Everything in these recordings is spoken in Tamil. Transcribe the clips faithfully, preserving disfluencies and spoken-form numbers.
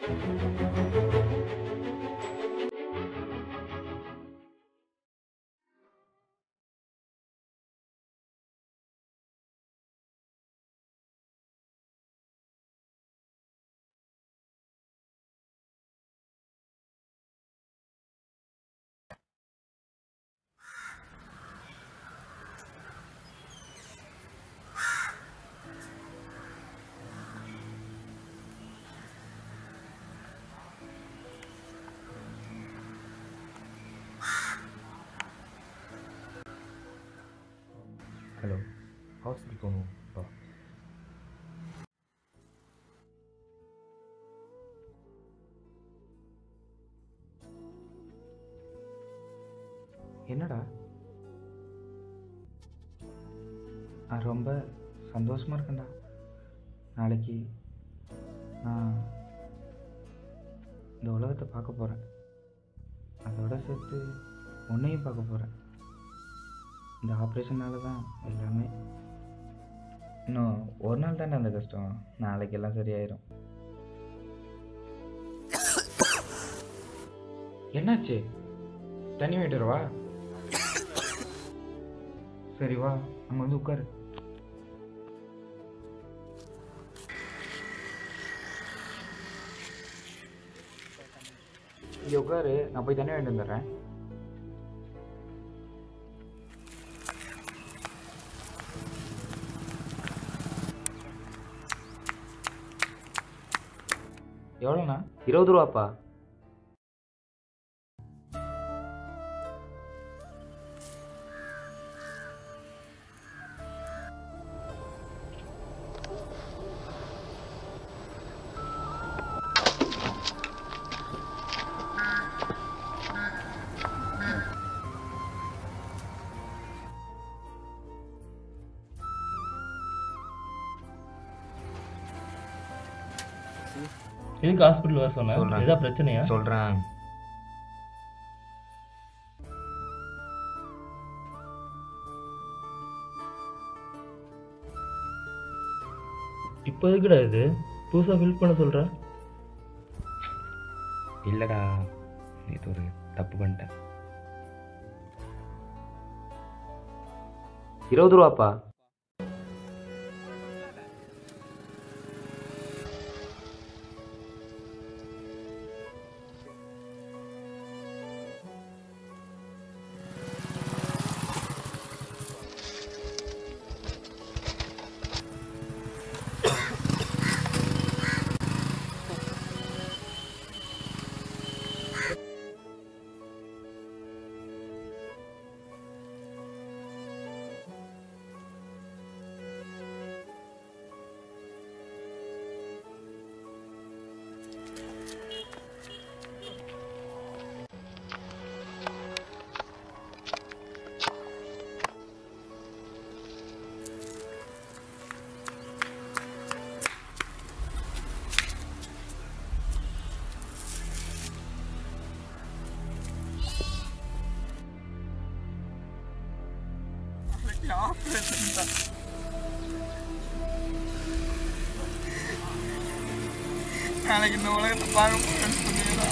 ஹலோ, ஹாஸ்பிட்டல் போகணும் பா. என்னடா? நான் ரொம்ப சந்தோஷமாக இருக்கேன்டா. நாளைக்கு நான் இந்த உலகத்தை பார்க்க போகிறேன். அதோட சேர்த்து உன்னையும் பார்க்க போகிறேன். இந்த ஆப்ரேஷனால தான் எல்லாமே. இன்னும் ஒரு நாள் தானே அந்த கஷ்டம், நாளைக்கு எல்லாம் சரியாயிரும். என்னாச்சு? தண்ணி வாங்கிட்டு வா. சரி வா, அங்கே வந்து உட்காரு. இங்கே உட்காரு, நான் போய் தண்ணி வாங்கிட்டு வந்துடுறேன். எவ்வளோண்ணா? இருபது ரூபாப்பா. எதுக்கு ஹாஸ்பிட்டல் வர சொன்னேன்? ஏதாவது பிரச்சனையா? சொல்கிறேன். இப்போ எதுக்குடா இது புதுசாக ஃபில் பண்ண சொல்கிறேன்? இல்லைடா, இது ஒரு தப்பு பண்ணிட்டேன். இருபது ரூபாப்பா. நாளைக்கு இந்த உலகத்தை பார்க்க போறேன்னு சொன்னீங்களா?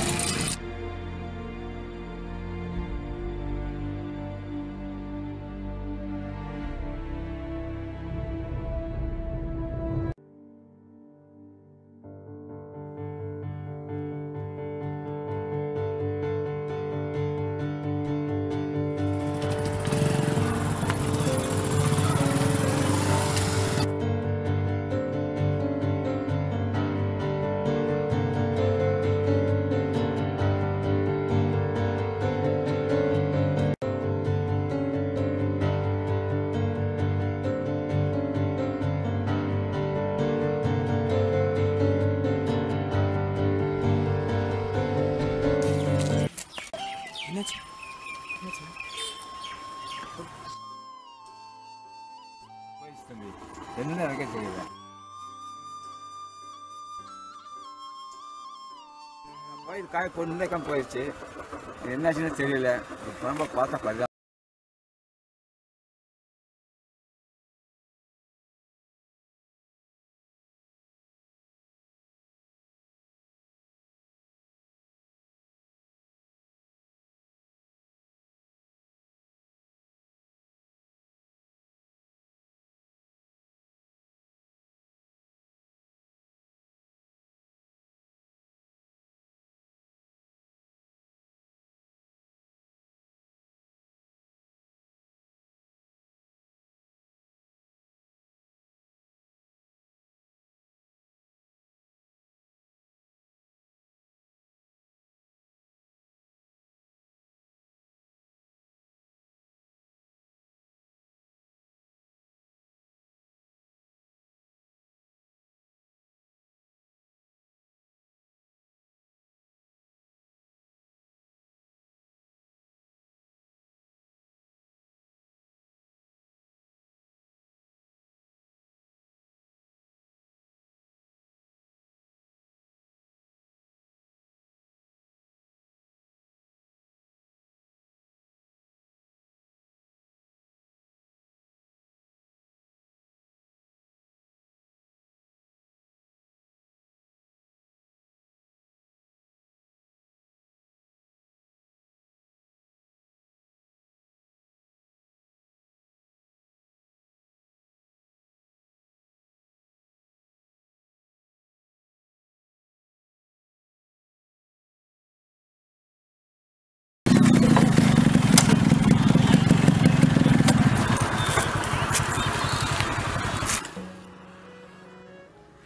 என்ன நடக்க தெரியல. போய் காய பொண்ணு போயிடுச்சு, என்னாச்சுன்னு தெரியல. ரொம்ப பார்த்தா பரிதா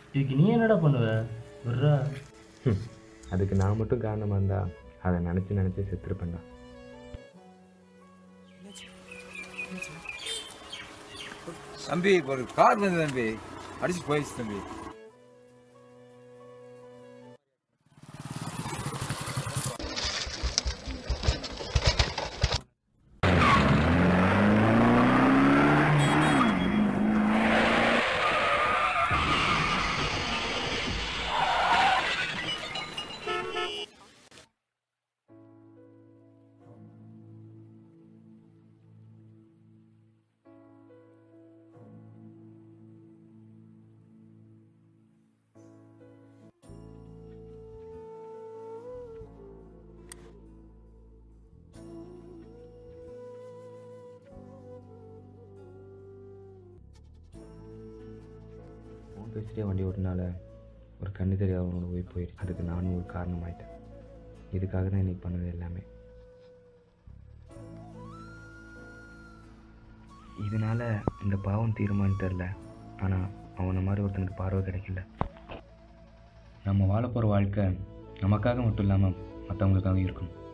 இதுக்கு நீ என்னடா பண்ணுவ? விட்றா. அதுக்கு நான் மட்டும் காரணமாக இருந்தா அதை நினச்சி நினச்சி செத்துருப்பேன்டா. தம்பி ஒரு கார் வந்து தம்பி அடிச்சு போயிடுச்சு தம்பி. பேசிட்டே வண்டி ஓட்டினால ஒரு கண்ணு தெரியாதவனோட போய் போயிடுச்சு. அதுக்கு நானும் ஒரு காரணமாயிட்டேன். இதுக்காக தான் இன்னைக்கு பண்ணது எல்லாமே. இதனால இந்த பாவம் தீருமான்னு தெரில. ஆனால் அவனை மாதிரி ஒருத்தனுக்கு பார்வை கிடைக்கல. நம்ம வாழ போகிற வாழ்க்கை நமக்காக மட்டும் இல்லாமல் மற்றவங்களுக்காக இருக்கணும்.